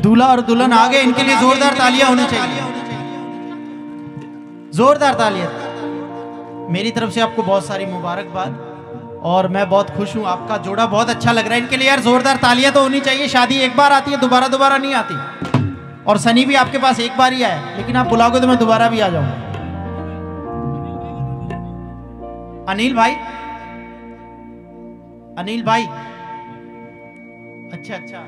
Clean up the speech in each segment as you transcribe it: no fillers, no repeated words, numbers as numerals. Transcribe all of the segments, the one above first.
दूल्हा और दुल्हन आ गए, इनके लिए जोरदार तालियां होनी चाहिए, जोरदार तालियां। मेरी तरफ से आपको बहुत सारी मुबारकबाद और मैं बहुत खुश हूं, आपका जोड़ा बहुत अच्छा लग रहा है। इनके लिए यार जोरदार तालियां तो होनी चाहिए। शादी एक बार आती है, दोबारा दोबारा नहीं आती। और सनी भी आपके पास एक बार ही आया, लेकिन आप बुलाओगे तो मैं दोबारा भी आ जाऊंगा। अनिल भाई, अनिल भाई, अच्छा अच्छा,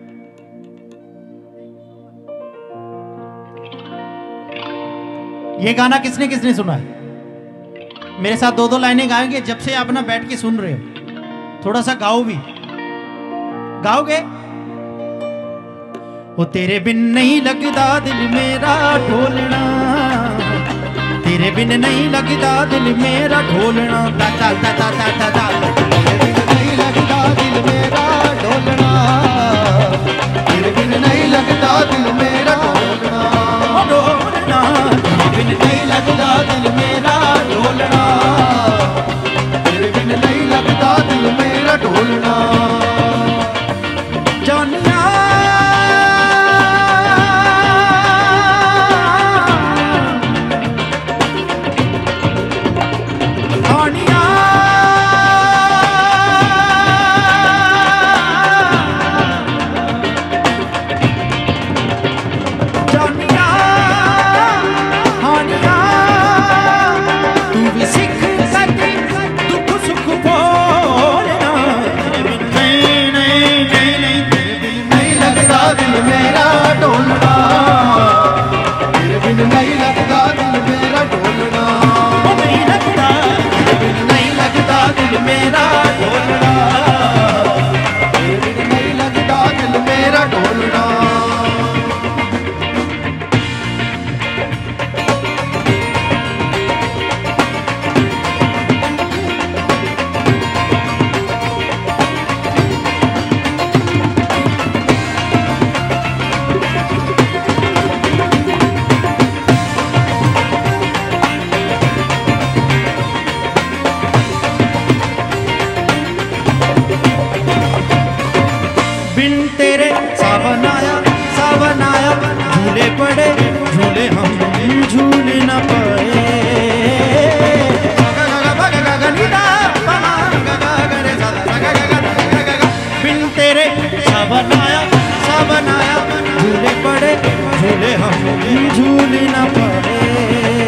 ये गाना किसने किसने सुना है? मेरे साथ दो दो लाइनें गाएंगे जब से आप ना बैठ के सुन रहे हो। थोड़ा सा गाओ भी, गाओगे? वो तेरे बिन नहीं लगता दिल मेरा ढोलना, तेरे बिन नहीं लगता दिल मेरा ढोलना, ता ता ता ता ता ता ता। तेरे बिन नहीं लगता दिल मेरा ढोलना, तेरे बिन नहीं लगता दिल मेरा ढोलना, ढोलना, तेरे बिन नहीं लगता दिल मेरा ढोलना, तेरे बिन नहीं लगता दिल मेरा ढोलना। जानिया झूले पड़े झूले हम झूल न पाए, बिन तेरे सावन आया झूले पड़े झूले हम झूल न पाए।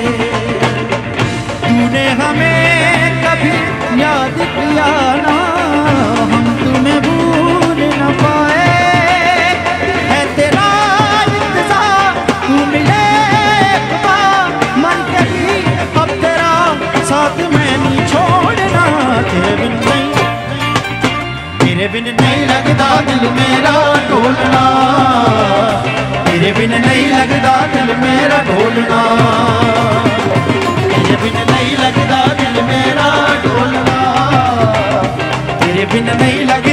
तूने हमें कभी याद किया ना, हम तुम्हें भूल न पाए। तेरे बिन नहीं लगता दिल मेरा ढोलना, तेरे बिन नहीं लगता दिल मेरा ढोलना, तेरे बिन नहीं लगता दिल मेरा ढोलना, तेरे बिन नहीं लगता